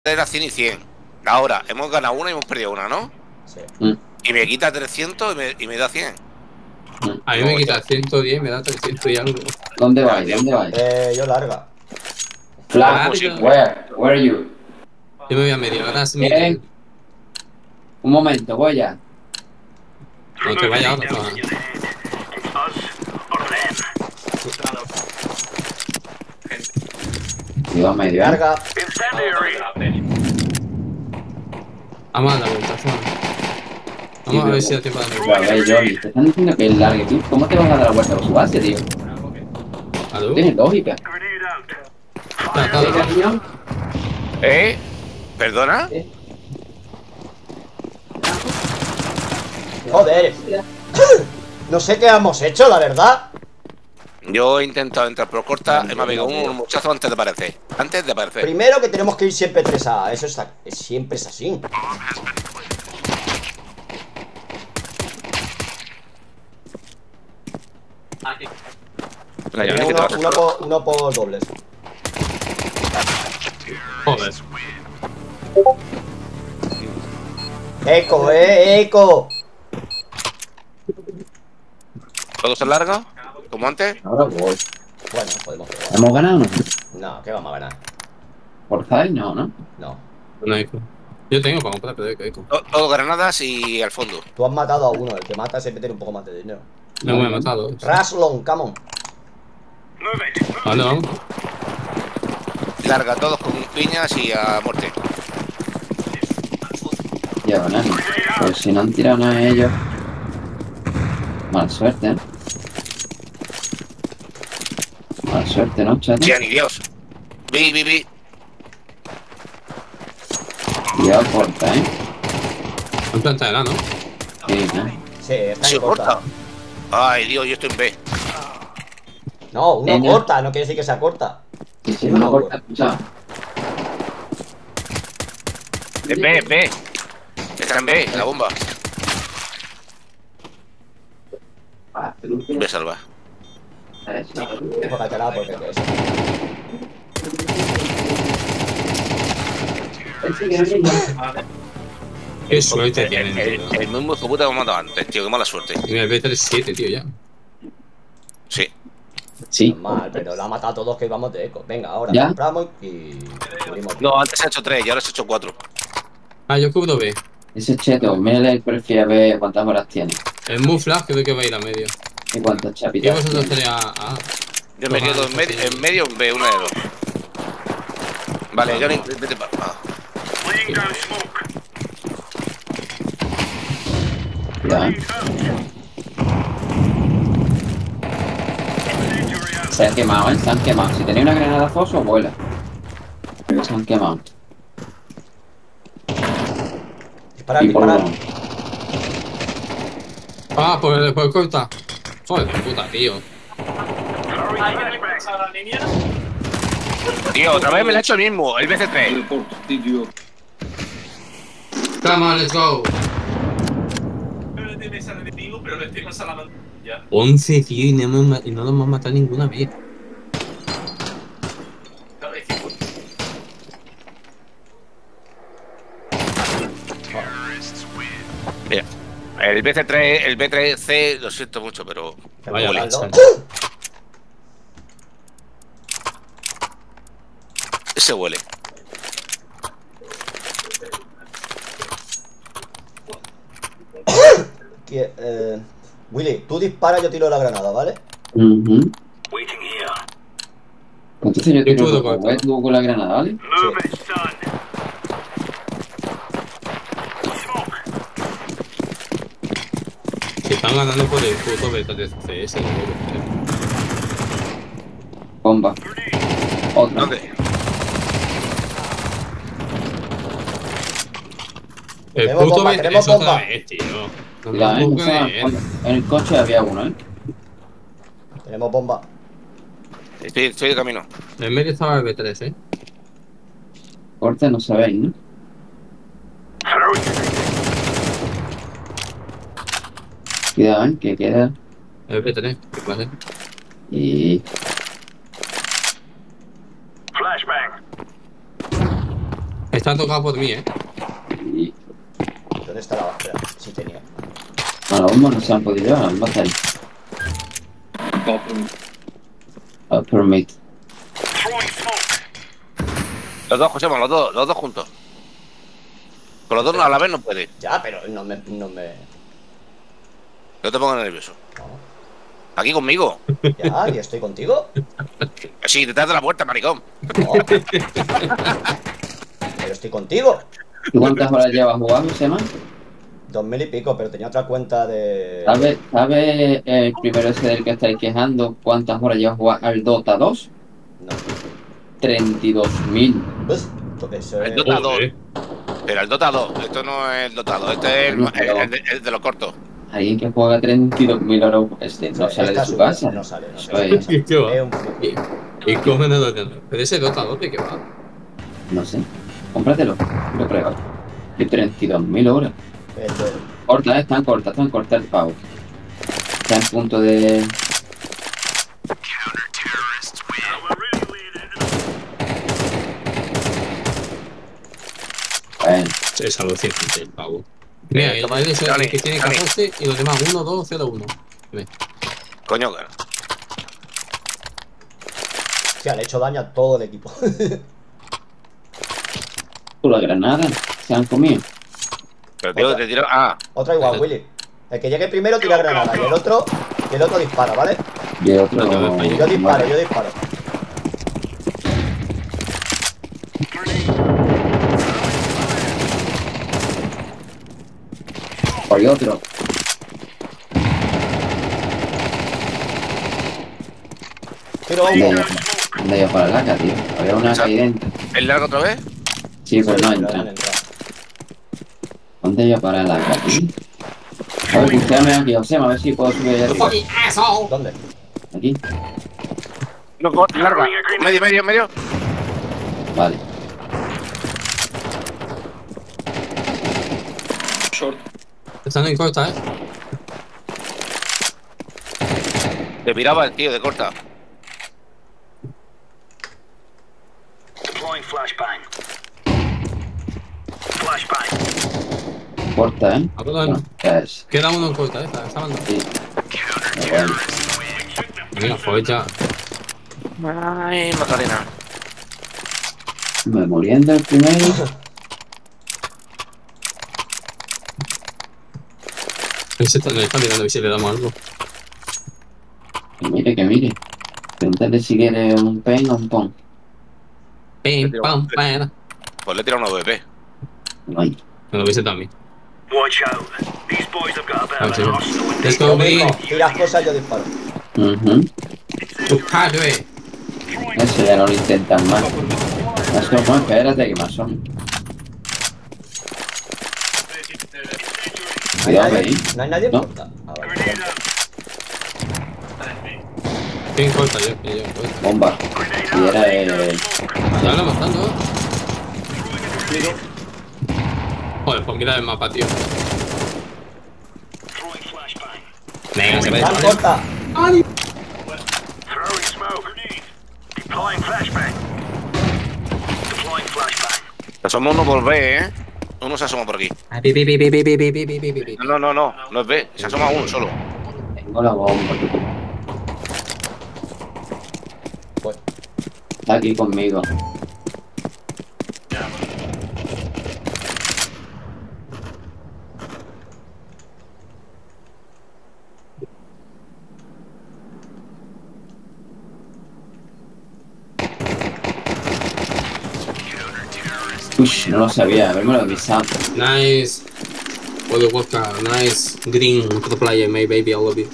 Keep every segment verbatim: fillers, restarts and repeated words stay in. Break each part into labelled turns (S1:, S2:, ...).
S1: Era cien y cien. Ahora, hemos ganado una y hemos perdido una, ¿no?
S2: Sí.
S3: Mm.
S1: Y me quita trescientos y me, y me da cien.
S4: A mí me quita ciento diez, me da trescientos y algo.
S3: ¿Dónde
S1: Ya,
S3: vais?
S1: tío.
S3: ¿Dónde vais?
S2: Eh, yo larga.
S3: Flash,
S1: sí.
S3: where? Where are you?
S4: Yo me voy a medio, ahora es
S3: ¿Qué?
S4: middle.
S3: Un momento, voy ya.
S4: No te vayas ahora. No.
S3: Digo, medio. ¿eh?
S2: Larga.
S4: Vamos a dar la vuelta, Juan. Vamos a ver si da tiempo de dar la
S3: Pero, a ver, Johnny, te están diciendo que es largo, tío. ¿Cómo te van a dar la vuelta a su base, tío?
S4: ¿Aló?
S3: Tienes lógica.
S4: Está, está, está.
S3: tío?
S1: ¿Eh? ¿Perdona?
S2: Joder. No sé qué hemos hecho, la verdad.
S1: Yo he intentado entrar por corta,
S2: No,
S1: me ha pegado
S2: no, no.
S1: un muchacho antes de aparecer. Antes de aparecer.
S2: Primero que tenemos que ir siempre tres A. Eso está, siempre es así.
S1: Venga, Johnny,
S2: Uno,
S1: que te vas a
S2: uno por, uno por dobles.
S4: Joder.
S2: Eco, eh, eco.
S1: ¿Todo se larga? ¿Como antes?
S3: Ahora voy.
S2: Bueno, podemos jugar.
S3: ¿Hemos ganado o no?
S2: No, ¿qué vamos a ganar?
S3: Por Zay, no, ¿no?
S2: No.
S4: No hay. Yo tengo para comprar, pero hay que.
S1: To- Todo granadas y al fondo.
S2: Tú has matado a uno. El que mata siempre tiene un poco más de dinero.
S4: No me he matado.
S2: Raslon, come on.
S4: Vale, vamos.
S1: Larga todos con piñas y a muerte.
S3: Ya, bueno. Pues si no han tirado nada a ellos. Mala suerte, ¿eh? Mala suerte, ¿no, chat?
S1: Ya, ni Dios. Vi, vi, vi.
S3: Cuidado, corta, ¿eh?
S4: En planta de la, ¿no?
S3: Sí, ¿eh?
S2: Sí, está
S1: Se
S2: en corta.
S1: corta. Ay, Dios, yo estoy en B.
S2: No, uno
S3: Venga.
S2: corta, no quiere decir que sea corta.
S3: Y si no corta, escucha.
S1: En B, en B. Está en B, la bomba.
S3: Ah, pero un
S1: Me salva.
S2: Jógatela porque es.
S4: Qué suerte
S1: El,
S4: tienen,
S1: el,
S4: tío.
S1: el mismo hijo puta que me ha matado antes, tío. Qué mala suerte.
S4: Y me B treinta y siete, tío, ya.
S1: Sí.
S3: Sí.
S2: Normal, pero lo ha matado a todos que íbamos de eco. Venga, ahora
S3: ¿Ya?
S2: compramos y cubrimos.
S1: No, antes se ha hecho tres y ahora se ha hecho cuatro.
S4: Ah, yo cubro B.
S3: Ese cheto, mírale el perfil a ver cuántas horas tiene.
S4: El Muflag creo que va a ir a medio.
S3: Y cuántas
S4: Y
S3: chapitas
S4: vosotros
S3: tiene.
S4: tenéis a. a...
S1: Yo me
S4: Toma,
S1: quedo en medio, en medio en B, una de dos. Vale, Johnny, vete para. Ah.
S3: Cuidado, ¿eh? Se han quemado, ¿eh? Se han quemado. Si tenéis una granada foso, vuela. Pero se han quemado.
S2: Disparar,
S3: Y por
S2: disparar.
S3: uno.
S4: Ah, pues por corta. Joder, puta, tío.
S1: Tío, otra vez me lo ha hecho el mismo, el B C tres.
S4: Come on, let's go. once, tío, y no, hemos ma- y no lo hemos matado ninguna vez.
S1: Mira, el B C tres, el B tres C, lo siento mucho, pero.
S4: Vaya
S1: huele.
S4: leche.
S1: Ese huele.
S2: Que, eh, Willy, tú dispara, yo tiro la granada, ¿vale?
S3: Ujú. Entonces yo tiro
S4: puedo
S3: con
S4: cortar.
S3: tú con la granada, ¿vale?
S2: Sí.
S4: Se están ganando por el puto beta de C S.
S3: Bomba. Otra.
S1: ¿Dónde?
S4: El
S2: Tenemos
S4: puto
S2: bomba,
S4: beta
S2: tenemos
S4: es otra
S2: bomba.
S4: vez, tío. No me
S3: Cuidado,
S4: lo
S3: ¿eh?
S4: puedo
S3: No se hagan
S4: creer.
S3: fondo. En el coche había uno, ¿eh?
S2: Tenemos bomba.
S1: Estoy, estoy de camino.
S4: En medio estaba el B tres, eh.
S3: Corte no sabéis, ¿no? Cuidado, ¿eh? Que queda.
S4: El B tres, ¿qué pasa?
S3: Y...
S4: Está ha tocado por mí, eh.
S3: Y...
S2: ¿Dónde está la base? Sí tenía.
S3: Bueno, los bombos no se han podido llevar, van a estar ahí. Upper mid.
S1: Los dos, José, los dos, los dos juntos. Con los dos a la vez no puede.
S2: Ya, pero no me... No me...
S1: No te pongas nervioso.
S2: No.
S1: Aquí conmigo.
S2: Ya, y estoy contigo.
S1: Sí, detrás de la puerta, maricón.
S2: No. Pero estoy contigo.
S3: ¿Tú cuántas horas llevas jugando, Sema?
S2: Dos mil y pico, pero tenía otra cuenta de...
S3: ¿Sabes sabe el primero ese del que estáis quejando cuántas horas llevas jugando al Dota dos?
S2: No.
S3: treinta y dos mil.
S2: Pues, eso
S1: El
S2: es...
S1: Dota dos.
S4: Joder.
S1: Pero el Dota dos. Esto no es el Dota dos. Este es el, el, el, el, el de los cortos.
S3: Alguien que juega treinta y dos mil horas este no sale de
S2: Está
S3: su
S2: subido,
S3: casa.
S2: No sale, no
S3: Eso
S2: sale.
S3: es-
S4: ¿Qué va?
S2: Es un friki.
S4: ¿Y cómo no lo tengo? Pero ese Dota dos, ¿de qué va?
S3: No sé. Cómpratelo. Lo pruebas. Que treinta y dos mil horas.
S2: El de-
S3: Corta, eh, están cortas, están cortas el pavo. Está en punto de... Bueno,
S4: Es alucinante el pavo. Mira, el,
S1: toma,
S4: el, ese, el
S1: dale,
S4: que tiene
S1: dale.
S4: catorce y los demás uno, dos, cero, uno. Ve.
S1: Coño,
S2: Hostia, le he hecho daño a todo el equipo.
S3: tú la granada se han comido.
S1: pero tío, te tiro. Ah,
S2: Otra igual, Willy. El que llegue primero tira granada y el otro, y el otro dispara, ¿vale?
S3: Y el otro...
S4: No, no, no,
S2: Yo disparo, yo disparo.
S3: Hay otro.
S2: Tiro
S3: ¿Dónde
S2: uno.
S3: iba? ¿Dónde iba para la laca, tío? Había una
S1: Exacto.
S3: ahí dentro.
S1: ¿el largo otra vez?
S3: Sí, pero no
S2: Pero
S3: entra.
S2: han entrado.
S3: ¿Dónde iba para la laca, tío? A ver, búscame aquí, José, a ver si puedo subir allá arriba.
S4: ¡Fucking asshole!
S2: ¿Dónde?
S3: Aquí.
S1: No, cor- larga. Medio, medio, medio.
S3: Vale.
S4: Están en corta, eh.
S1: Te piraba el tío de corta.
S5: Deploying flashbang. Flashbang.
S3: Corta, ¿eh?
S4: Ah, perdón.
S3: Bueno, ya es.
S4: Queda uno en corta, eh. Está, está mandando.
S3: Sí. Pero bueno.
S4: Venga, pues ya.
S1: Ay, Macarena.
S3: Me muriendo el primero.
S4: Ese está, le está mirando a ver si le damos algo.
S3: Que mire, que mire. Pregúntale si quiere un pen o un pon.
S4: Pim, pam, pam.
S1: Pues le he tirado una V P.
S3: No hay.
S4: Me lo viste también.
S5: Watch out. These boys have got a bit of
S4: Ah,
S5: an arsenal in
S4: Let's
S5: their
S4: go,
S2: Lo mismo,
S4: Green.
S2: tiras cosas, yo disparo.
S3: Ujú.
S4: Tu padre.
S3: Eso ya no lo intentan más. Más como, espérate, que más son.
S2: ¿No hay
S3: Cuidado
S2: nadie?
S3: ahí.
S2: ¿No hay nadie en
S3: No.
S2: corta? Ah, vale.
S5: grenade out.
S4: ¿Quién corta? Yo, yo, yo. corta.
S3: Bomba. Y era el...
S4: Ya lo matando, eh. Joder, pues mira el mapa, tío.
S5: Throwing flashbang.
S4: Venga, se ve.
S2: ¡Van
S4: ¿vale?
S2: corta!
S5: Throwing smoke. Deploying flashbang. Deploying flashbang.
S1: Se asoma uno por B, ¿eh? Uno se asoma por aquí.
S4: Ah, pi, pi, pi, pi, pi, pi, pi, pi, pi, pi, pi.
S1: No, no, no, no. No es B. Se asoma uno solo.
S3: Tengo la bomba.
S2: Pues,
S3: Está aquí conmigo. Uy, no lo sabía, haberme lo avisado.
S4: Nice. Oye, Walker, nice. Green, pro player, my baby, I love you.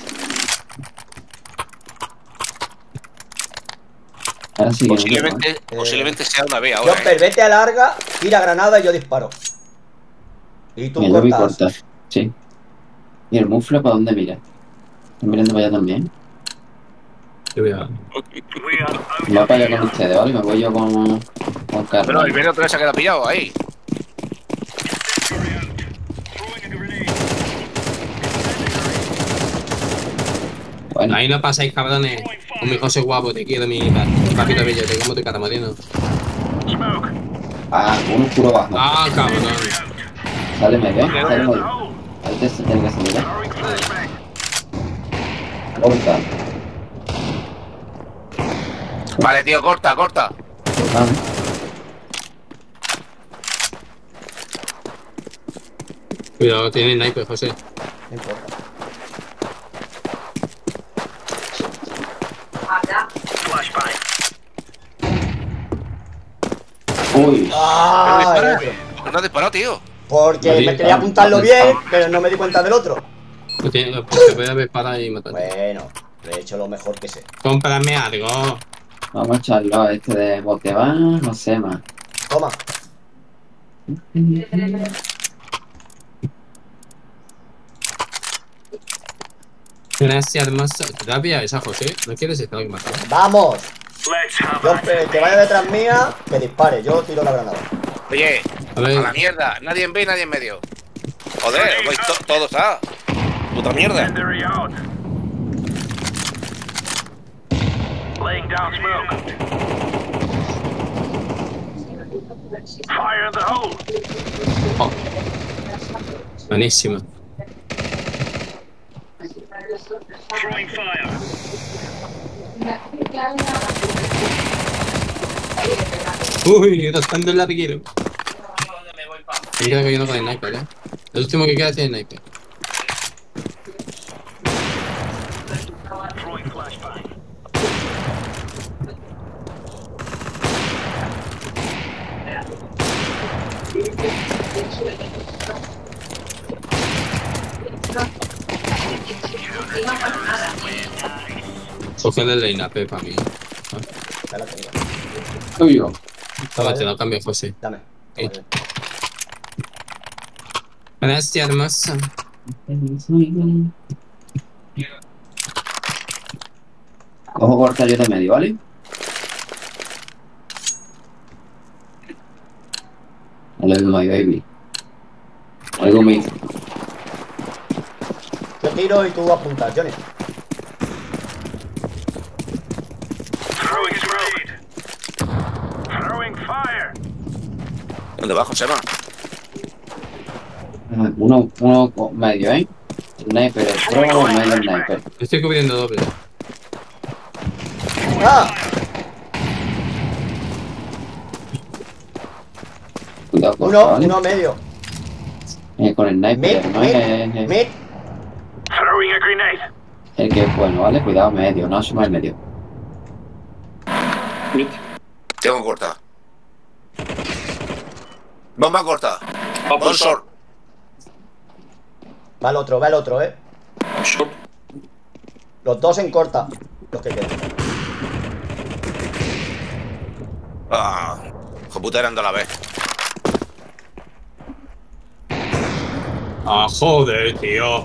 S3: Ahora sí que no
S1: Posiblemente,
S2: Eh,
S1: posiblemente sea una B ahora,
S2: Jumper,
S1: ¿eh?
S2: vete a larga, tira granada y yo disparo. Y tú
S3: me lo vi
S2: cortas.
S3: cortar. Sí. ¿Y el muflo para dónde mira? ¿Está mirando para allá también?
S4: Yo voy a...
S5: We are out.
S3: Me voy para allá con ustedes, ¿vale? Me voy yo con, con Carlos.
S1: Pero el verde otra vez se ha quedado pillado ahí.
S5: Incendiary out. Throwing a grenade.
S3: Bueno,
S4: Ahí no pasáis, cabrones. Con mi José guapo, te quiero, mi, pa- mi papito bello, te como tu catamarino.
S5: Smoke.
S3: Ah, un oscuro bajo.
S4: Ah, cabrón.
S3: Sale medio, ¿eh?
S5: Fire
S3: Sale
S5: in the
S3: medio.
S5: hole.
S3: Ahí te tiene que salir, ¿eh?
S5: Throwing flashbang.
S3: Corta.
S1: Vale, tío, corta, corta.
S3: Vale.
S4: Cuidado, tiene sniper, José.
S2: No importa.
S5: Flashbang.
S3: Uy.
S2: ¡Ah!
S1: Pero
S2: el
S1: dispara.
S2: otro.
S1: ¿Por qué no has disparado, tío?
S2: Porque
S4: Vale,
S2: me quería
S3: ah,
S2: apuntarlo
S3: ah,
S2: bien,
S3: ah.
S2: pero no me di cuenta del otro.
S4: Pues tiene- pues te puede haber parado y matar.
S2: Bueno, lo he hecho lo mejor que sé.
S4: Cómprame algo.
S3: Vamos a echarlo a este de bote va, no sé más.
S2: Toma.
S4: Gracias, hermoso. Gracias, esa José. ¿No quieres estar aquí más?
S2: ¡Vamos!
S5: Let's have
S2: Yo,
S5: at
S2: el
S5: it.
S2: que vaya detrás mía, que dispare. Yo tiro la granada.
S1: Oye,
S4: A ver.
S1: a la mierda. Nadie en B y nadie en medio. Joder, vais to- todos a. Puta mierda.
S5: Secondary out. Laying down smoke. Fire in the hole.
S4: Oh. Buenísima.
S5: Throwing fire.
S4: Uy, rotando el larguero. Me queda que yo no con el sniper, eh. El último que queda tiene sniper.
S5: Throwing flashbang.
S4: Coge el line-up para mí.
S2: Ya la tengo.
S3: Uy, yo.
S4: Toma, te lo cambio, José.
S2: Dame.
S4: Eh.
S2: Toma,
S4: Gracias, hermosa.
S3: Ojo corta yo de medio, ¿vale? I love my baby. Algo me.
S2: Yo tiro y tú apuntas, Johnny.
S5: Throwing grenade. Throwing fire.
S1: ¿Dónde va, Josema?
S3: Uno, uno con medio, ¿eh? Sniper, el pro, medio sniper.
S4: Estoy cubriendo doble.
S2: ¡Ah!
S3: Cuidado con
S2: Uno,
S3: ¿vale?
S2: uno medio.
S3: Eh, con el sniper,
S2: Mid,
S3: no
S2: mid,
S3: es el,
S2: mid.
S5: Throwing a grenade.
S3: el que es bueno, ¿vale? Cuidado medio, no asuma el medio.
S1: Tengo corta. Bomba corta. Bomba short.
S2: Va el otro, va el otro, eh. Los dos en corta. Los que quedan.
S1: Ah, hijo puta, eran de la vez.
S4: Ah, joder, tío.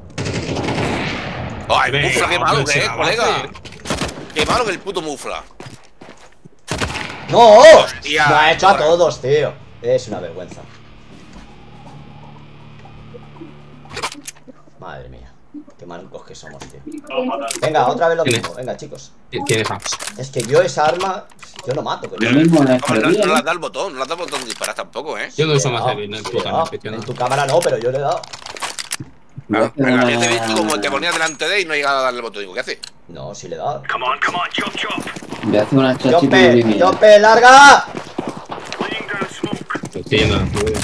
S1: Ay,
S4: Venga,
S1: mufla, qué malo
S4: hombre,
S1: que
S4: se
S1: es,
S4: la va a
S1: colega.
S4: hacer.
S1: Qué malo que el puto mufla.
S2: ¡No!
S1: Hostia,
S2: Lo ha hecho a
S1: ahora.
S2: todos, tío. Es una vergüenza. Madre mía. Qué malucos que somos, tío. Venga, otra vez lo
S4: Tiene.
S2: mismo. Venga, chicos.
S4: Tiene fans.
S2: Es que yo esa arma, yo lo mato.
S3: Lo
S2: Pero...
S3: mismo en la
S1: Hombre, no,
S3: escalería,
S1: no le
S3: ¿eh?
S1: has dado el botón, no le has dado el botón de disparar tampoco, ¿eh?
S4: Yo no uso
S2: Le he
S4: más
S2: dado,
S4: heavy, no
S2: sí,
S4: es
S2: le he
S4: puta
S2: dado.
S4: madre,
S2: En tu cámara no, pero yo le he dado.
S3: Voy a
S1: Ah,
S3: hacer
S1: venga,
S3: una-
S1: yo te he visto como te ponías delante de él y no llegaba a darle el botón. Digo, ¿qué hace?
S2: No, sí le he dado.
S5: Come on, come on, jump, jump.
S3: Voy a hacer una chachita de
S2: ¡Yope!
S3: línea.
S2: ¡Yope, larga!
S5: Laying down smoke.
S4: Estoy yendo a la fuga.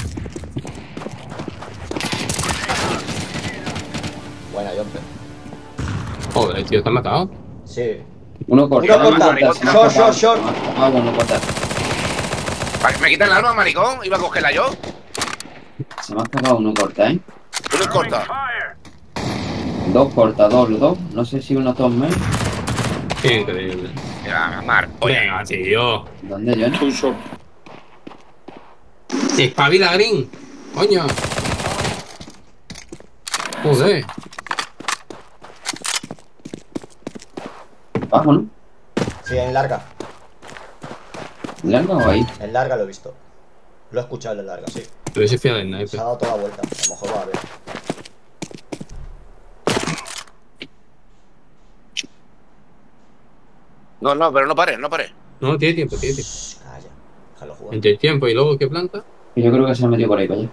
S2: Buena, Yope.
S4: Joder, tío, ¿te has matado?
S2: Sí.
S3: Uno corta,
S2: Uno corta.
S3: se me ha
S2: Short,
S3: escapado,
S2: short, short.
S3: se me ha escapado, uno corta.
S1: Vale, ¿me quitan el arma, maricón? Iba a cogerla yo.
S3: Se me ha escapado uno corta, ¿eh?
S1: Uno es
S5: Throwing
S1: corta.
S5: fire.
S3: Dos corta, dos, los dos. No sé si uno dos mes.
S4: Qué increíble.
S1: Mira, Mar. Oye,
S4: Venga, tío.
S3: ¿Dónde, John?
S4: Espabila, Green. Coño. Joder.
S3: Bajo, ¿no?
S2: Sí, en larga.
S3: ¿Larga o ahí?
S2: En larga lo he visto. Lo he escuchado en larga, sí.
S4: Pero ese fiel del
S2: Se ha
S4: sniper.
S2: dado toda la vuelta. A lo mejor va a ver.
S1: no, no, pero no pares, no pares.
S4: No, tiene tiempo, tiene tiempo.
S2: Calla. Déjalo jugar.
S4: Entre el tiempo y luego que planta.
S3: Y yo creo que se ha metido por ahí para allá.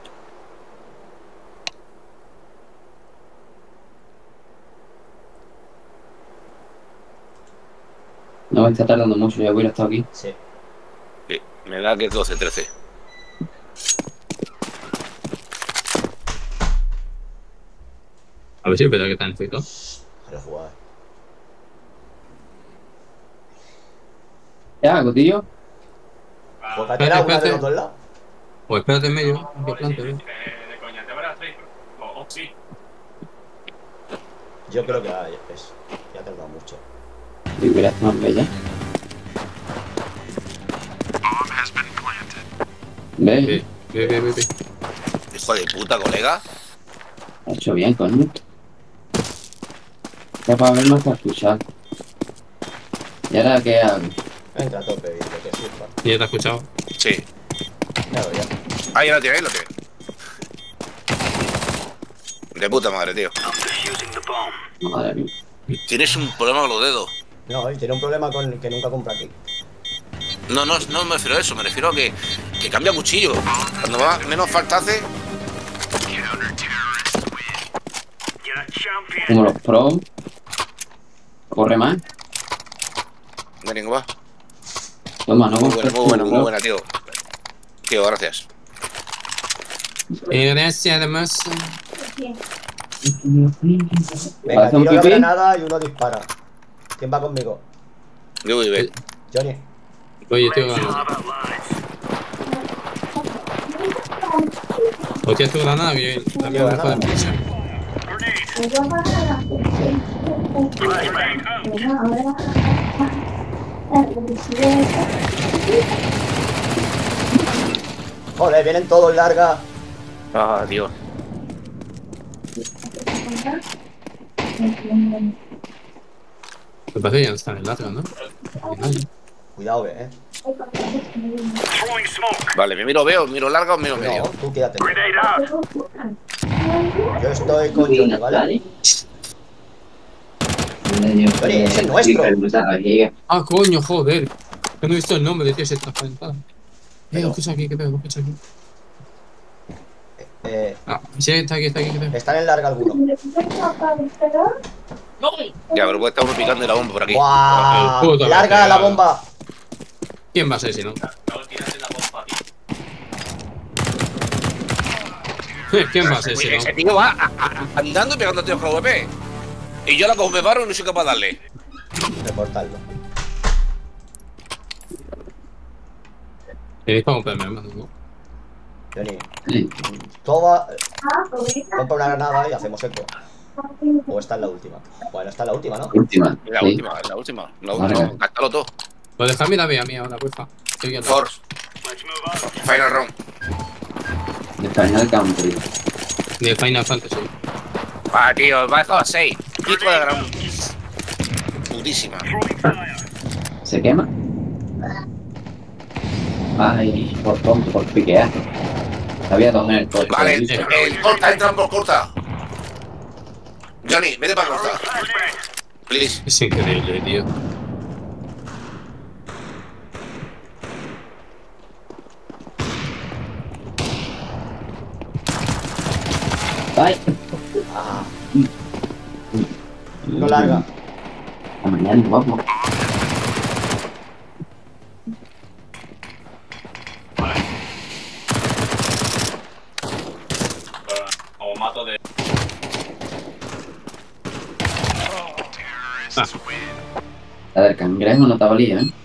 S3: No me está tardando mucho, ya hubiera estado aquí.
S2: Sí.
S1: Sí, me da que es doce, trece.
S4: A ver si es verdad que está en efecto.
S2: Déjalo jugar.
S3: ¿Qué hago, tío?
S2: Juegatela una de los dos lados.
S4: O espérate en medio, que plante, ¿eh?
S2: Yo creo que ah, es. Ya ha tardado mucho.
S3: Y hubiera estado más bella. ¿Ves?
S4: Ve, ve, ve, ve, ve.
S1: Hijo de puta, colega.
S3: Ha hecho bien, coño. Ya para ver más que escuchar. ¿Y ahora qué hago?
S2: Entra a tope y lo que sirva.
S4: ¿Y ya te has escuchado?
S1: Sí.
S2: Claro, ya.
S1: Ahí lo tienes, ahí lo tienes. De puta madre, tío.
S5: Defusing the bomb.
S3: Madre mía.
S1: Tienes un problema con los dedos.
S2: No, y tiene un problema con que nunca compra aquí.
S1: No, no, no me refiero a eso, me refiero a que, que cambia cuchillo. Cuando va menos falta hace.
S5: You're a champion.
S3: Como los pros. Corre más.
S1: Venga, va.
S3: Toma, no
S1: Muy
S3: busques
S1: buena, muy buena,
S3: tú,
S1: muy
S3: bro.
S1: buena, tío. Tío, gracias.
S4: Eh, gracias, además.
S2: Venga,
S3: ¿Hace un
S2: tiro la
S3: pipí?
S2: granada y uno dispara. ¿Quién va conmigo?
S1: Yo vive.
S2: Johnny.
S4: Oye, tío, ganando.
S5: About lives.
S4: Hostia, esto granada que yo la
S2: Tío,
S4: mejor de
S2: granada.
S4: mucha.
S2: Joder, vienen todos larga.
S1: Ah, Dios.
S4: Me parece que ya no está en el largo, ¿no?
S2: Cuidado, que, eh.
S5: Throwing smoke.
S1: Vale, me miro, veo, miro larga o miro
S2: No,
S1: medio.
S2: tú quédate.
S5: Grenade out.
S2: Yo estoy con Johnny, ¿vale? Johnny, ese es nuestro.
S4: Ah, coño, joder. Que no he visto el nombre de tío, se transparentada. Eh, lo escucho aquí, ¿qué pedo? Lo escucho aquí.
S2: Eh,
S4: Ah, sí, está aquí, está aquí, ¿qué pedo?
S2: están en larga algunos.
S1: Ya, pero puede estar uno picando de la bomba por aquí.
S2: ¡Guau!
S4: El puto
S2: ¡Larga
S4: que
S2: la
S4: te-
S2: bomba!
S4: ¿Quién va a ser si no? ¿Quién va a ser si
S1: Oye,
S4: no?
S1: ese tío va a- a- andando y pegando tiros con la V P. Y yo la cojo me paro y no soy capaz de darle.
S2: Reportarlo.
S4: Tenéis para comprarme armas, ¿no?
S2: Johnny,
S3: Sí.
S2: toma. Compra una granada y hacemos eco. O esta es la última. Bueno, esta es la última, ¿no?
S3: Última.
S1: Es la
S3: Sí.
S1: última, es la última. La
S3: Vale.
S1: última, gástalo todo.
S4: Pues dejadme la vía mía ahora, porfa. Estoy aquí.
S1: Force,
S5: Let's move out.
S1: final round.
S3: De Final Country.
S4: De Final Fantasy.
S1: Va, tío, va a dejar a seis. Hijo de gran. Putísima.
S5: Throwing fire.
S3: ¿Se quema? Ay, por tonto, por piquear. Había dos en el coche.
S1: Vale, el, el corta, entra por corta. Johnny, vete para corta. Please.
S4: Es increíble, tío.
S3: Ay.
S2: Ah. No larga.
S3: A mañana, vamos. La del cangrejo no te valía, ¿eh?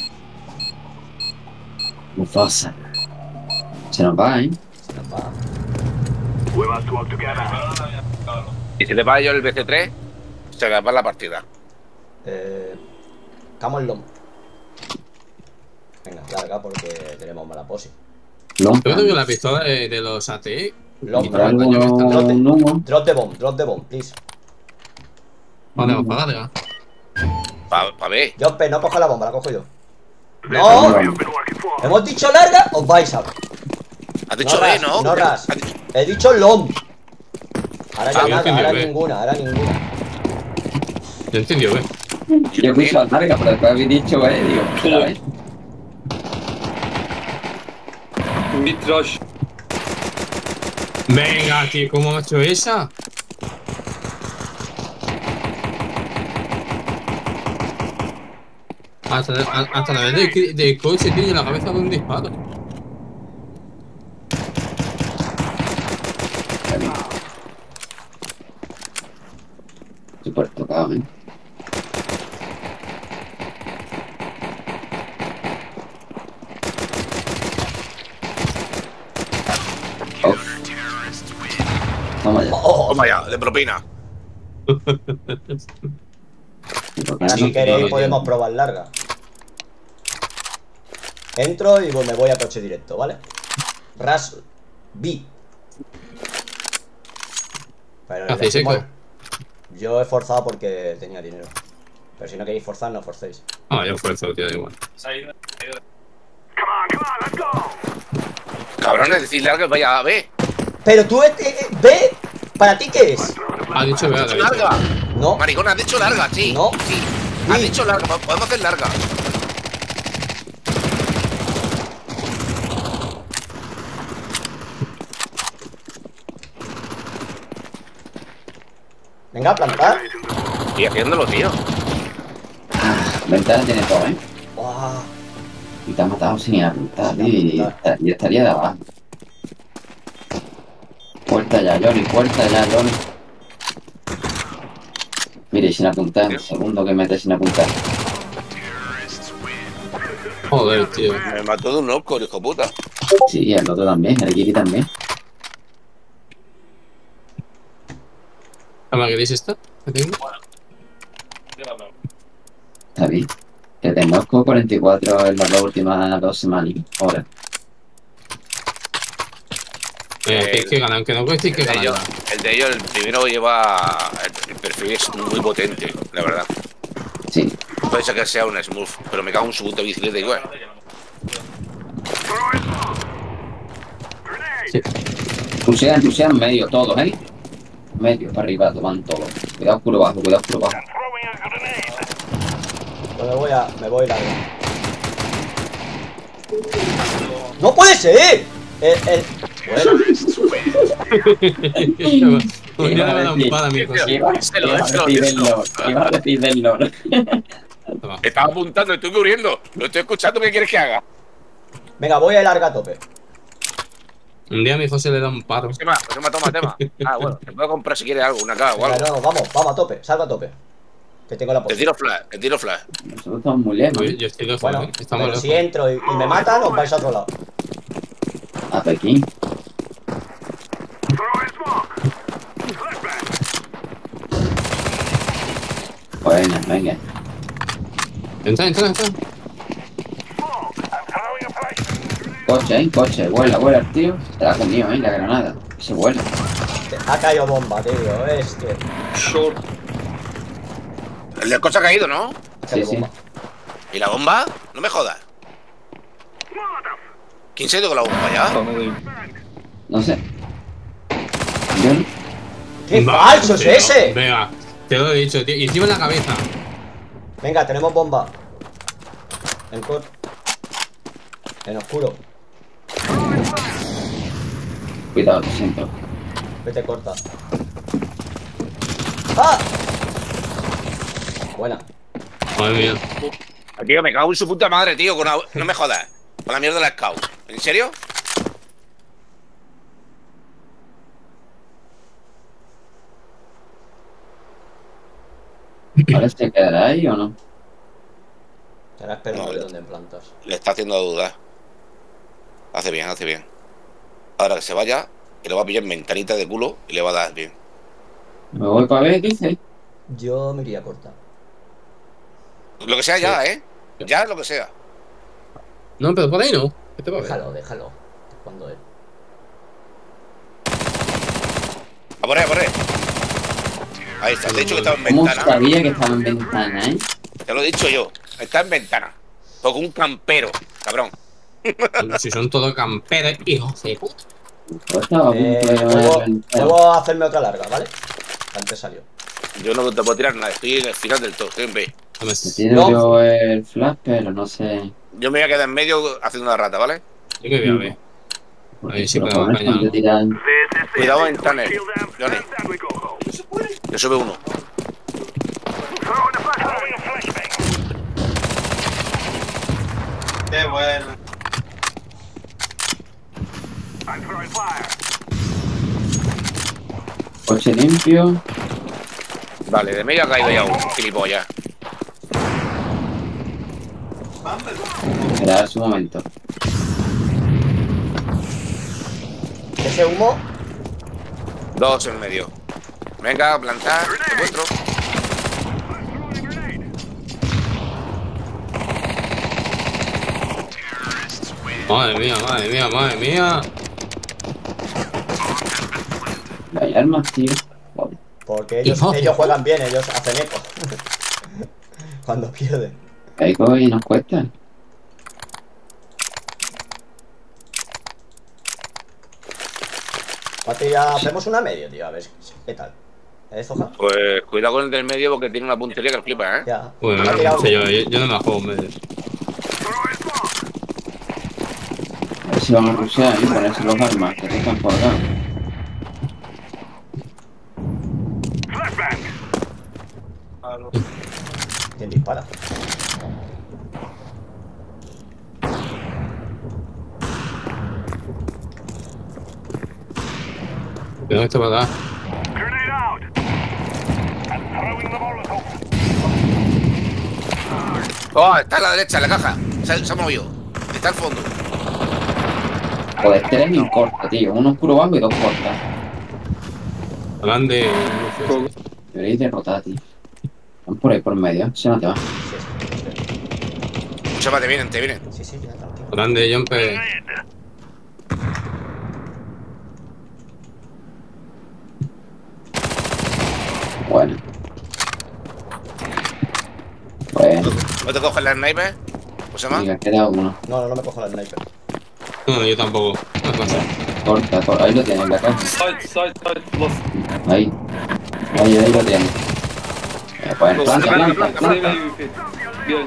S3: Mufasa. Se nos va, ¿eh?
S2: Se nos va.
S5: We must work together.
S1: Y si te va yo el B C tres, se acaba la partida.
S2: Eh. Camel Long. Venga, larga porque tenemos mala posi.
S3: Long.
S4: Yo tengo la pistola de, de los A T E.
S2: Long.
S3: Por algo un humo.
S2: Drop the bomb, drop the bomb, please.
S4: Vale, vamos para larga.
S1: Pa, pa ver.
S2: Jospe, no coja la bomba, la cojo yo.
S5: This
S2: ¡No!
S5: is what you've been working for.
S2: ¿Hemos dicho larga o vais a?
S1: Has dicho
S2: ras,
S1: B, ¿no?
S2: No ras.
S1: Has dicho-
S2: He dicho long. Ahora ya
S4: Ah, yo
S2: nada,
S4: entendí
S2: ahora
S4: B.
S2: ninguna, ahora ninguna.
S4: Yo entendió, ¿eh?
S3: Yo puse la larga, pero después habéis dicho, eh, digo, a ver.
S6: Mid rush.
S4: Venga, tío, ¿cómo ha hecho esa? Hasta, a- hasta la vez del de coche, tío, en la cabeza de un disparo.
S3: Está bien. Súper tocado, ¿eh? Uf. Toma ya.
S2: Oh,
S1: Toma ya, de propina.
S3: ¿Y por qué
S2: ahora
S3: no?
S2: si queréis podemos probar larga. Entro y me voy a coche directo, ¿vale? Ras B. Pero
S4: ¿Qué hacéis,
S2: elegimos-
S4: Eco?
S2: Yo he forzado porque tenía dinero. Pero si no queréis forzar, no forcéis.
S4: Ah, yo fuerzo, tío, da igual.
S5: Come on, come on, let's go.
S1: Cabrones, decirle algo que vaya a ver.
S2: Pero tú, eh, eh, ve, ¿para ti qué es?
S4: Ha dicho, vea,
S1: ¿Has dicho larga?
S2: No.
S1: Maricón, has dicho larga, sí.
S2: No.
S1: Sí. Has
S2: Sí.
S1: dicho larga, podemos hacer larga.
S2: Venga, a plantar.
S1: Y haciéndolo, tío.
S3: Ventana tiene todo, ¿eh?
S2: Buah.
S3: Y te has matado sin apuntar, tío. Y,
S2: apuntar.
S3: esta- y estaría de abajo. Puerta ya, Johnny, puerta ya, Johnny. Mire, sin apuntar, el segundo que mete sin apuntar.
S4: Joder, tío.
S1: Me mató de un orco, hijo puta.
S3: Sí, el otro también, el Kiri también.
S4: ¿La queréis esta? ¿Que tengo?
S3: Está bien. Que te conozco cuarenta y cuatro en las dos últimas dos semanas. Ahora.
S4: Venga, que hay que ganar, aunque no cueste, hay que
S1: El de,
S4: ganar.
S1: ellos, el de ellos, el primero lleva. El, el perfil es muy potente, la verdad.
S3: Sí.
S1: Puede ser que sea un smooth, pero me cago en su puta bicicleta igual.
S4: Sí.
S3: Tusean, tusean medio, todos, ¿eh? Medio, para arriba, toman todo. Cuidado oscuro bajo, cuidado oscuro bajo.
S5: Throwing a grenade.
S2: Pues me voy a. me voy largo. ¡No puede ser! El, el... Bueno,
S4: Un día me da un pala, mi hijo.
S3: ¿Qué iba a
S1: Díselo,
S3: iba a
S1: díselo,
S3: decir del
S1: díselo.
S3: Lord? ¿Qué iba a decir del Lord?
S4: Toma.
S1: Estaba apuntando, estoy cubriendo. Lo estoy escuchando, ¿qué quieres que haga?
S2: venga, voy a larga a tope.
S4: Un día a mi hijo se le da un paro.
S1: Tema, tema, toma, tema. Ah, bueno, te puedo comprar si quieres algo, una caja o
S2: Venga,
S1: algo.
S2: no, vamos, vamos a tope, salgo a tope. Que tengo la
S1: Te
S2: posición.
S1: tiro flash, te tiro flash.
S3: Nosotros estamos muy lejos.
S4: Yo, yo estoy lejos,
S2: Bueno,
S4: ¿eh? Estamos
S2: pero
S4: lejos.
S2: si entro y, y me matan, os vais a otro lado.
S3: A Pekín.
S5: Throwing smoke. Flashbang.
S3: Bueno, venga.
S4: Entra, entra, entra.
S5: Smoke. I'm throwing a flashbang.
S3: Coche, ¿eh? Coche. Vuela, vuela el tío. Se la ha comido, ¿eh? La granada. Se vuela.
S2: Ha caído bomba, tío. Es que.
S6: Short.
S1: El del coche ha caído, ¿no?
S2: ha caído
S3: Sí, sí.
S2: bomba.
S1: ¿Y la bomba? No me jodas.
S5: Molotov.
S1: ¿Quién se ha ido con la bomba ya?
S3: No sé. Yo no.
S2: ¡Qué
S4: Va,
S2: falso es
S4: tío.
S2: ese!
S4: Venga, te lo he dicho, tío. Y encima en la cabeza.
S2: Venga, tenemos bomba. En cor. En oscuro.
S3: Cuidado, lo siento.
S2: Vete corta. ¡Ah! Buena.
S4: Madre mía.
S1: Tío, me cago en su puta madre, tío. Con la... No me jodas. Con la mierda de la scout. ¿En serio?
S3: ¿Ahora se quedará ahí o no?
S2: Ahora espero
S1: No,
S2: a ver
S1: le-
S2: dónde plantas.
S1: Le está haciendo dudar. Hace bien, hace bien. Ahora que se vaya, que lo va a pillar en ventanita de culo y le va a dar bien.
S3: Me voy para ver, dice.
S2: Yo me iría corta.
S1: Lo que sea ya, ¿eh? Ya lo que sea.
S4: No, pero por ahí no. ¿Qué te va a ver?
S2: Déjalo, déjalo. Cuando él.
S1: A por ahí, a por ahí. Ahí está. Te he dicho que estaba en
S3: ¿Cómo
S1: ventana.
S3: sabía que estaba en ventana, eh?
S1: Te lo he dicho yo. Está en ventana. Porque un campero, cabrón.
S4: Si son todos camperos, hijos de puta.
S3: Yo estaba a punto
S2: Eh,
S3: de llevar
S2: puedo,
S3: el ventana.
S2: puedo hacerme otra larga, ¿vale? Antes salió.
S1: Yo no te puedo tirar nada. Estoy en el final del todo. Estoy en B.
S4: No me
S3: Me tiro
S2: No.
S3: yo el flash, pero no sé.
S1: Yo me voy a quedar en medio haciendo una rata, ¿vale?
S4: Yo que voy a ver. Ahí sí
S3: Pero
S4: podemos
S3: por eso
S4: engañar.
S3: yo tiran.
S5: This is the
S1: Cuidado en
S5: official
S1: tunnel,
S5: kill them.
S1: Johnny.
S5: Down we go.
S1: Que sube uno.
S5: Throwing a flashbang.
S6: Qué bueno.
S5: I'm throwing fire.
S3: Coche limpio.
S1: Vale, de medio ha caído ya uno, gilipollas.
S3: Esperar su momento.
S2: Ese humo.
S1: Dos en medio. Venga, a plantar, te muestro.
S4: Madre mía, madre mía, madre mía.
S3: No hay armas, tío. Joder.
S2: Porque ellos,
S4: Hijo.
S2: ellos juegan bien, ellos hacen eco. Cuando pierden.
S3: Caigo y nos cuesta.
S2: Pati, ya hacemos una medio, tío, a ver qué tal. ¿Eh, Zoja?
S1: Pues cuidado con el del medio porque tiene una puntería que flipa, ¿eh?
S2: Ya.
S4: Bueno,
S2: Ha
S4: no
S2: tirado-
S4: sé yo, yo, yo no me la juego en medio.
S3: A ver si van a rushear y ponerse los armas que están por acá.
S5: Flashbang.
S2: ¿Quién dispara?
S4: Cuidado que esto para acá.
S5: Grenade out. I'm throwing the Molotov.
S1: Oh, está a la derecha, en la caja. Se, se ha movido. Está al fondo.
S3: Joder, este es bien corto, tío. Un oscuro bajo y dos cortas.
S4: Hablan de.
S3: Deberéis derrotar, tío. Van por ahí por medio. Se no te va.
S2: Sí, sí, sí.
S1: Chapa, te vienen, te vienen.
S2: Sí, sí, ya, tranquilo.
S4: Hablan de Jumper.
S3: Bueno. Bueno,
S1: ¿No te coges la sniper? ¿Cómo se llama?
S3: mira, queda uno.
S2: No, no, no me cojo la sniper.
S4: No, no, yo tampoco. No pasa.
S3: Corta, corta. Ahí lo tienes, la caja.
S6: Side, side, side, lost.
S3: Ahí. Ahí, ahí lo tienes. Eh, pues planta, planta,
S6: Save
S3: planta.
S6: A U P. Bien.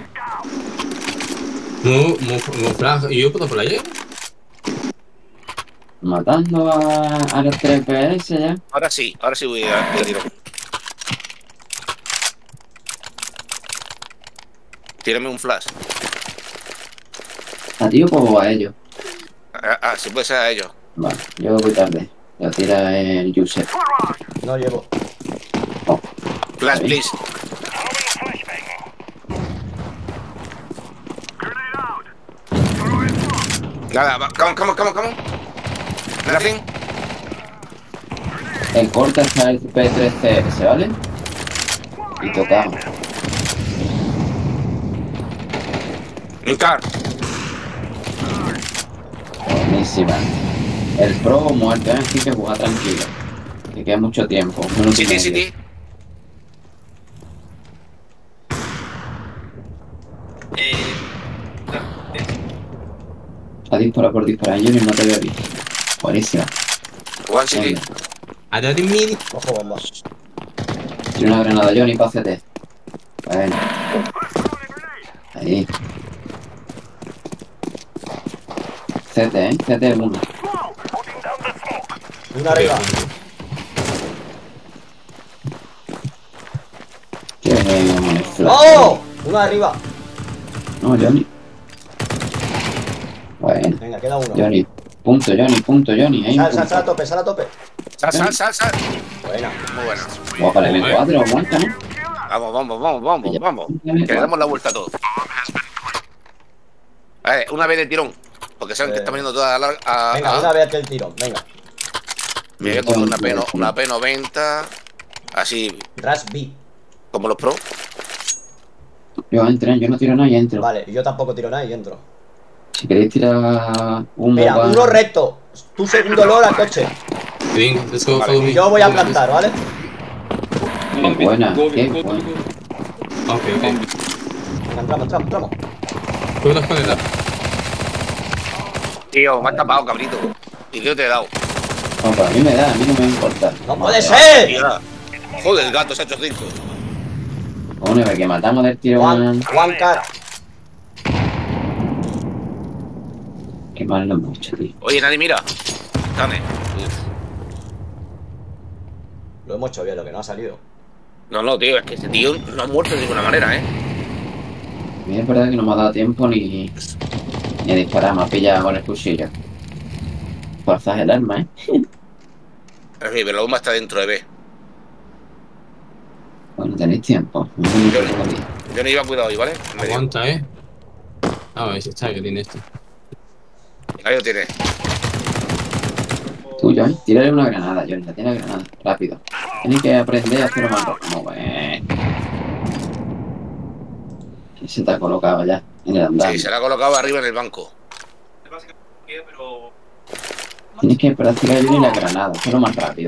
S4: Mu, mu, mu flag. ¿Y yo puedo por allá?
S3: Matando a, a los tres P S ya.
S1: Ahora sí, ahora sí voy a, voy a tirar. Tírame un flash.
S3: A ti o como a ellos.
S1: Ah, ah, si puede ser a ellos.
S3: Vale, yo voy tarde. Lo tira el user.
S2: No llevo.
S3: Oh,
S1: Flash,
S3: ahí.
S1: please.
S5: Grenade out. Throwing smoke.
S1: Nada, va, come on, come on, come on, come on. Nothing.
S3: En corta está el P tres C S, ¿vale? Y tocamos.
S1: Un car.
S3: Buenísima. El pro muerto, ¿eh? Así que juega tranquilo. Que queda mucho tiempo. un minuto y
S1: City,
S3: medio.
S1: city.
S3: Ha disparado por disparar. Yo no te veo bien. Buenísima.
S1: One city.
S3: Venga.
S4: A dar un mini.
S2: Cojo bomba.
S3: Tiene una granada Johnny para C T. Bueno. Ahí. C T, ¿eh? C T uno.
S5: Putting down the smoke.
S2: Una arriba.
S3: Qué eh, flash.
S2: ¡Oh! Una arriba.
S3: No, Johnny. Bueno.
S2: Venga, queda uno.
S3: Johnny. Punto, Johnny, punto, Johnny. Ahí,
S2: Sal, sal,
S3: punto.
S2: sal a tope, sal a tope.
S1: Sal, sal, sal, sal.
S2: Buena.
S1: Muy bueno.
S3: Guapa, el M cuatro, aguanta, ¿no?
S1: Vamos, vamos, vamos, vamos, vamos. Que le damos la vuelta a todo. A ver, una vez de tirón. Porque saben que
S2: Eh.
S1: está poniendo toda la larga. a-
S2: Venga,
S1: a-
S2: una vez que el tirón. Venga.
S1: Me voy a coger una P, no- una P noventa. Así
S2: Rush B.
S1: como los pros.
S3: Yo entro, yo no tiro nada y entro.
S2: Vale, y yo tampoco tiro nada y entro.
S3: Si queréis tirar un
S2: Mira,
S3: mapa-
S2: uno recto. Tu segundo loro al coche.
S4: Bien, let's go,
S1: Vale,
S4: follow me.
S2: Y yo voy a plantar, ¿vale?
S6: One bit.
S3: buena,
S6: Go,
S3: qué
S6: go, go,
S3: buena.
S6: go.
S4: Ok, ok.
S2: Venga, entramos, entramos, entramos.
S4: Puedo esconderla.
S1: Tío, me has tapado, cabrito. ¿Y qué te he dado?
S3: No, para mí me da, a mí no me importa.
S2: ¡No puede ser!
S1: Tía. Joder, el gato se ha hecho cinco.
S3: Una vez que matamos del tiro
S2: One,
S3: one.
S2: one car.
S3: Qué mal lo hemos hecho, tío.
S1: Oye, nadie mira. Dame. Uf.
S2: Lo hemos hecho bien, lo que no ha salido.
S1: No, no, tío, es que este tío no ha muerto de ninguna manera, ¿eh?
S3: A mí es verdad que no me ha dado tiempo ni, ni a disparar, me ha pillado con el cuchillo. Fuerzas el arma, ¿eh?
S1: En fin, pero la bomba está dentro de B.
S3: Bueno, tenéis tiempo. No
S1: Yo,
S3: tengo tiempo.
S1: yo no iba cuidado hoy, ¿vale? En medio.
S4: Aguanta, eh. A ver si está que tiene esto.
S1: Ahí lo tiene.
S3: Tú, Johnny, tírale una granada, Johnny, la tiene granada, rápido. Tienes que aprender a hacerlo más rápido. Muy bien. Se te ha colocado ya en el andar.
S1: Sí, se la ha colocado arriba en el banco.
S3: Tienes que practicar Johnny la granada, hacerlo más rápido.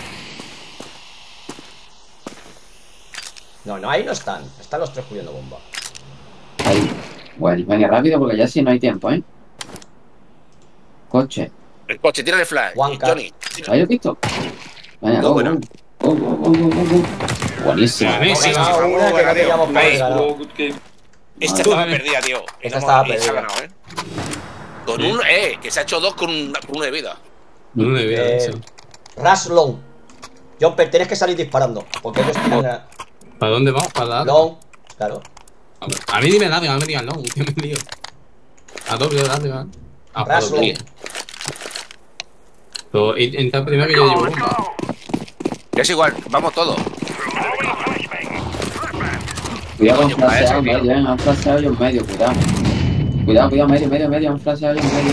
S2: No, no, ahí no están. Están los tres cubriendo bomba.
S3: Ahí. Bueno, venga, rápido porque ya sí no hay tiempo, ¿eh? Coche.
S1: El coche, tira el flash.
S2: Juanca.
S1: Johnny.
S3: ¿Lo habéis visto? Vaya,
S1: Muy
S3: go,
S1: buena.
S3: go, go, go, go, go, go. Buenísimo.
S4: Buenísimo.
S1: Sí, sí,
S2: Ganado
S1: sí,
S2: una que
S1: buena,
S2: no
S1: tío.
S2: teníamos por
S1: Ahí.
S2: ganado.
S6: Oh, good game.
S1: Esta
S3: Madre.
S1: estaba perdida, tío.
S2: Esta
S1: No,
S2: estaba
S1: y se ha
S2: perdida.
S1: ganado, ¿eh? Con un, eh, que se ha hecho dos con, un, con uno de vida.
S4: No me veo
S2: Eh,
S4: eso.
S2: Rush long. Jumper, tienes que salir disparando. Porque ellos tiran a
S4: ¿Para dónde vamos? ¿Para la
S2: long. Claro.
S4: A ver, a mí dime larga, no me digan long, que me lío. A doble larga. Ah, para
S2: Rush
S4: doble.
S2: long.
S4: Pero in- entra primero que yo llevo bomba.
S1: Es igual, vamos todos.
S3: Cuidado con
S1: Coño, para
S3: flasheado
S1: eso, tío.
S3: medio, ¿eh? Han flasheado ellos medio, cuidado. Cuidado, cuidado, medio, medio, medio, han flasheado ellos medio.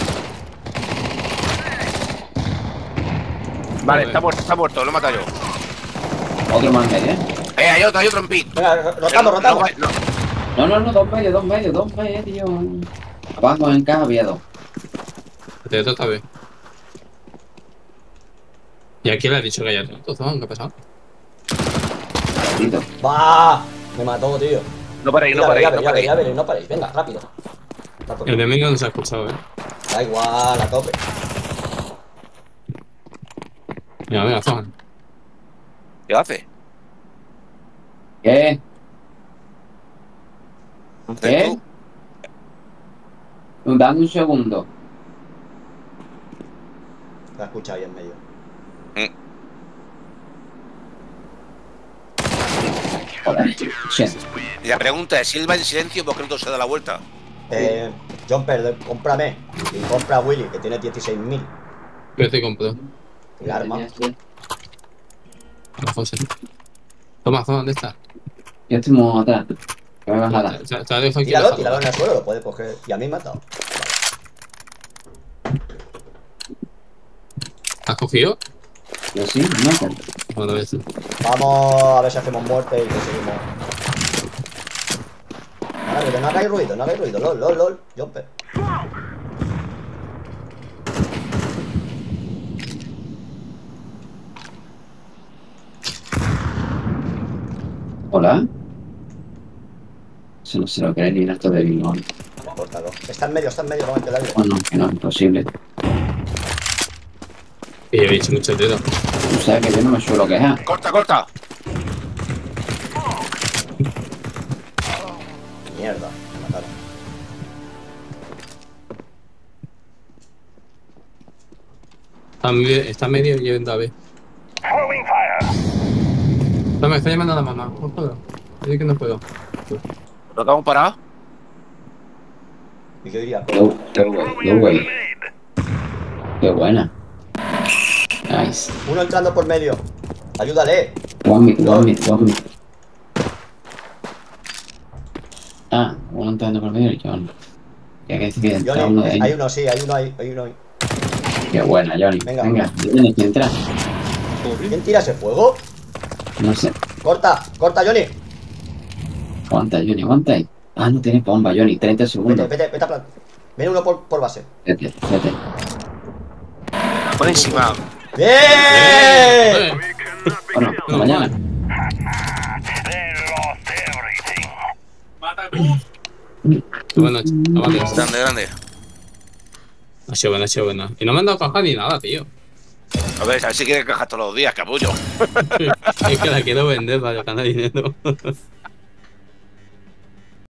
S1: Vale, está muerto, está muerto, lo he matado yo.
S3: Otro más medio, ¿eh?
S1: Eh, hay otro, hay otro en pit.
S2: Venga, rotamos,
S1: No,
S2: rotamos.
S1: no, no.
S3: No, no, no, dos medios, dos medios, dos medios, tío. Abajo en caja había dos.
S4: Te toca ver. ¿Y a quién le has dicho que haya tanto? ¿Qué ha pasado?
S3: Maldito.
S2: Va. Me mató, tío.
S1: No paréis, no
S2: Ya
S1: paréis,
S2: veré,
S1: no
S2: ya veré, ya
S1: paréis.
S2: veré, no paréis. Venga, rápido.
S4: El enemigo no se ha escuchado, eh.
S2: Da igual, a tope.
S4: Mira, venga, Zohan.
S1: ¿Qué hace?
S3: ¿Qué?
S1: ¿Haces
S3: ¿Qué?
S1: tú?
S3: Dame un segundo.
S2: La escucha ahí en medio.
S3: Joder, sí.
S1: Y la pregunta es, si él va en silencio, ¿por qué no se da la vuelta?
S2: Eh, Jumper, de- cómprame. Y compra a Willy, que tiene dieciséis mil.
S4: Yo te compro.
S2: El arma.
S4: A José. Toma, Zohan, ¿dónde está?
S3: Yo estoy muy atrás. Que me vas a dar.
S4: Te te la dejo aquí.
S2: Tíralo,
S4: bajado.
S2: tíralo en el suelo, lo puede coger. Y a mí me ha matado.
S4: ¿Has cogido?
S3: Yo sí, no sé.
S4: Bueno, a ver si.
S2: Vamos a ver si hacemos muerte y conseguimos. Ahora, que no hagáis ruido, no hagáis ruido. Lol, lol, lol. Jumper.
S3: Hola. Eso no se lo cree ni el acto de vino.
S2: Córtalo. Está en medio, está en medio, no el aire.
S3: Bueno, que no, es imposible.
S4: Y he dicho mucho dedo.
S3: O sea que yo no me suelo quejar.
S1: ¡Corta, corta!
S2: Mierda, me mataron.
S4: Está, medio- está medio yendo a ver. No, me está llamando a la mamá. No puedo. Yo que no puedo.
S1: ¿Lo acabamos parado?
S2: ¿Y qué diría?
S3: Qué, qué güey, qué güey. Qué buena. Nice.
S2: Uno entrando por medio. Ayúdale.
S3: One minute, one minute, one minute. Ah, uno entrando por medio, John. Ya que decir que entra uno de
S2: Johnny, hay
S3: ellos.
S2: uno, sí, hay uno ahí, hay uno ahí.
S3: Qué buena, Johnny.
S2: Venga.
S3: Venga, tienes que entrar.
S2: ¿Quién tira ese fuego?
S3: No sé.
S2: Corta, corta, Johnny.
S3: Aguanta, Johnny, aguanta ahí. Ah, no tienes bomba, Johnny. treinta
S2: Vete,
S3: segundos.
S2: vete, vete a plan. Viene uno por, por base.
S3: Vete, vete.
S1: Buenísima.
S2: ¡Bien!
S4: Eh,
S3: Bueno, hasta mañana.
S4: Buenas noches. Aguante.
S1: Grande, grande.
S4: Ha sido buena, ha sido buena. Y no me han dado caja ni nada, tío.
S1: A ver, a ver si quieres cajas todos los días, capullo.
S4: Es que la quiero vender para ganar dinero.